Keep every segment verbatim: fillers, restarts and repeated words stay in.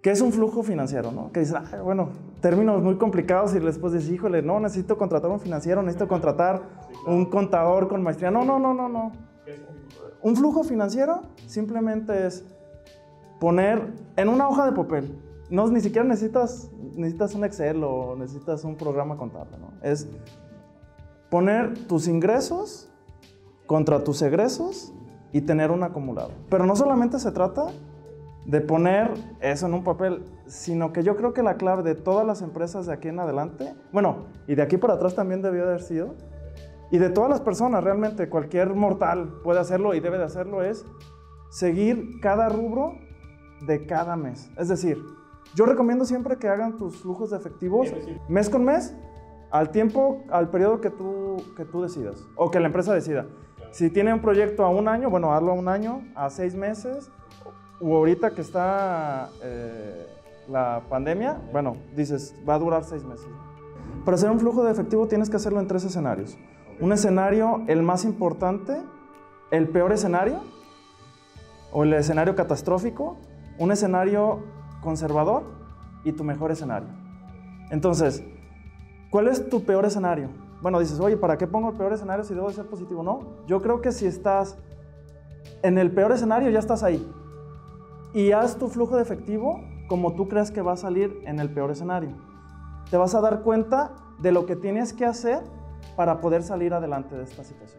¿Qué es un flujo financiero? ¿No? Que dices, ah, bueno, términos muy complicados y después dices, híjole, no, necesito contratar un financiero, necesito contratar un contador con maestría. No, no, no, no, no. Un flujo financiero simplemente es poner en una hoja de papel. No, ni siquiera necesitas, necesitas un Excel o necesitas un programa contable, ¿no? Es poner tus ingresos contra tus egresos y tener un acumulado. Pero no solamente se trata de poner eso en un papel, sino que yo creo que la clave de todas las empresas de aquí en adelante, bueno, y de aquí para atrás también debió de haber sido, y de todas las personas, realmente cualquier mortal puede hacerlo y debe de hacerlo, es seguir cada rubro de cada mes. Es decir, yo recomiendo siempre que hagan tus flujos de efectivos mes con mes, al tiempo, al periodo que tú, que tú decidas, o que la empresa decida. Si tiene un proyecto a un año, bueno, hazlo a un año, a seis meses, o ahorita que está eh, la pandemia, bueno, dices, va a durar seis meses. Para hacer un flujo de efectivo tienes que hacerlo en tres escenarios. Un escenario, el más importante, el peor escenario, o el escenario catastrófico, un escenario conservador y tu mejor escenario. Entonces, ¿cuál es tu peor escenario? Bueno, dices, oye, ¿para qué pongo el peor escenario si debo de ser positivo? No, yo creo que si estás en el peor escenario, ya estás ahí. Y haz tu flujo de efectivo como tú creas que va a salir en el peor escenario. Te vas a dar cuenta de lo que tienes que hacer para poder salir adelante de esta situación.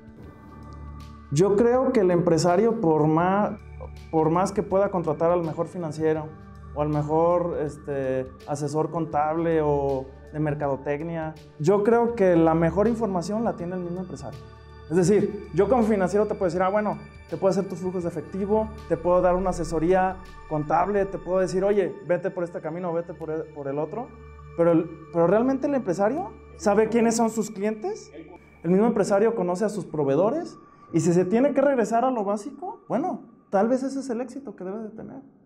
Yo creo que el empresario, por más, por más que pueda contratar al mejor financiero o al mejor este, asesor contable o de mercadotecnia, yo creo que la mejor información la tiene el mismo empresario. Es decir, yo como financiero te puedo decir, ah, bueno, te puedo hacer tus flujos de efectivo, te puedo dar una asesoría contable, te puedo decir, oye, vete por este camino, vete por el, por el otro, pero, el, pero realmente el empresario sabe quiénes son sus clientes, el mismo empresario conoce a sus proveedores, y si se tiene que regresar a lo básico, bueno, tal vez ese es el éxito que debe de tener.